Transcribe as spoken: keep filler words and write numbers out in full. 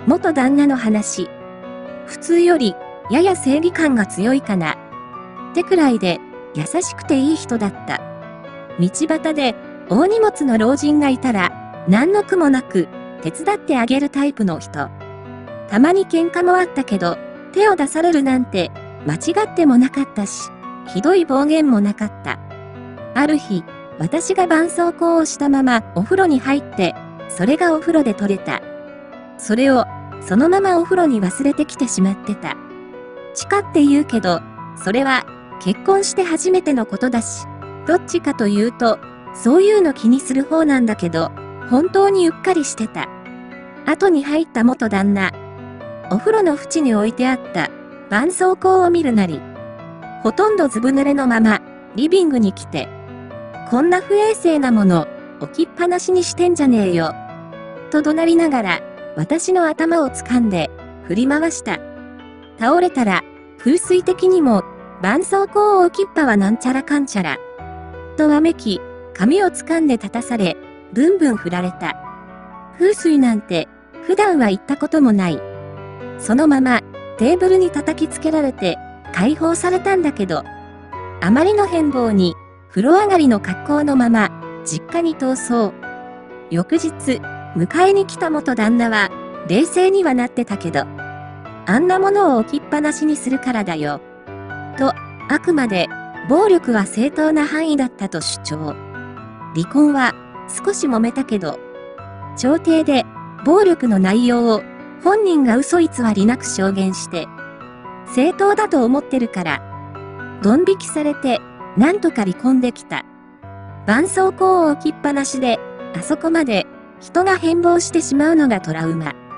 元旦那の話。普通より、やや正義感が強いかな。ってくらいで、優しくていい人だった。道端で、大荷物の老人がいたら、何の苦もなく、手伝ってあげるタイプの人。たまに喧嘩もあったけど、手を出されるなんて、間違ってもなかったし、ひどい暴言もなかった。ある日、私が絆創膏をしたままお風呂に入って、それがお風呂で取れた。それを、そのままお風呂に忘れてきてしまってた。チカって言うけど、それは、結婚して初めてのことだし、どっちかというと、そういうの気にする方なんだけど、本当にうっかりしてた。後に入った元旦那。お風呂の縁に置いてあった絆創膏を見るなり、ほとんどずぶ濡れのまま、リビングに来て、こんな不衛生なもの、置きっぱなしにしてんじゃねえよ。と怒鳴りながら、私の頭を掴んで、振り回した。倒れたら、風水的にも、絆創膏を置きっぱはなんちゃらかんちゃら。とわめき、髪を掴んで立たされ、ブンブン振られた。風水なんて、普段は言ったこともない。そのまま、テーブルに叩きつけられて、解放されたんだけど、あまりの変貌に、風呂上がりの格好のまま、実家に逃走。翌日、迎えに来た元旦那は、冷静にはなってたけど、あんなものを置きっぱなしにするからだよ。と、あくまで、暴力は正当な範囲だったと主張。離婚は、少し揉めたけど、調停で、暴力の内容を、本人が嘘偽りなく証言して、正当だと思ってるから、ドン引きされて、なんとか離婚できた。絆創膏を置きっぱなしで、あそこまで、人が変貌してしまうのがトラウマ。